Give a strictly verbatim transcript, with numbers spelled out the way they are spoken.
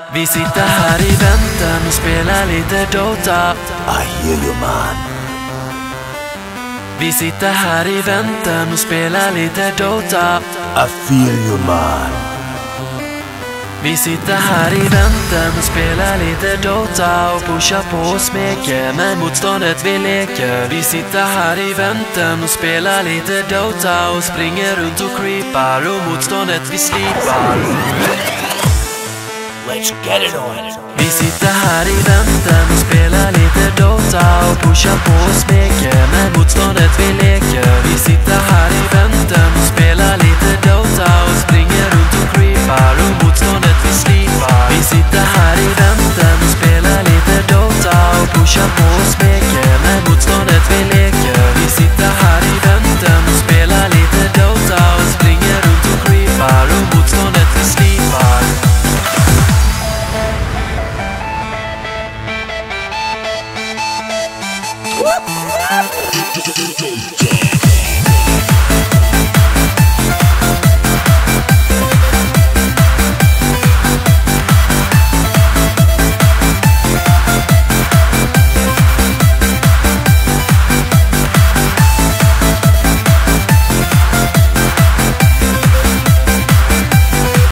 Vi sitter här i väntan och spelar lite Dota. I hear you man. Vi sitter här i väntan och spelar lite Dota. I feel you man. Vi sitter här i väntan och spelar lite Dota och pushar på och smeker, men motståndet vi leker. Vi sitter här i väntan och spelar lite Dota och springer runt och creepar och motståndet vi slipar. Let's get it on. Vi sitter här i väntan och spelar lite Dota och pushar på och smeker, men motståndet vi leker. Vi sitter här i väntan och spelar lite Dota och springer runt och creepar och motståndet vi slipar. Vi sitter här i väntan och spelar lite Dota och pushar på och smeker, men motståndet vi leker. Vi sitter här i väntan och spelar lite Dota och springer runt och creepar och motståndet vi slipar. Yeah.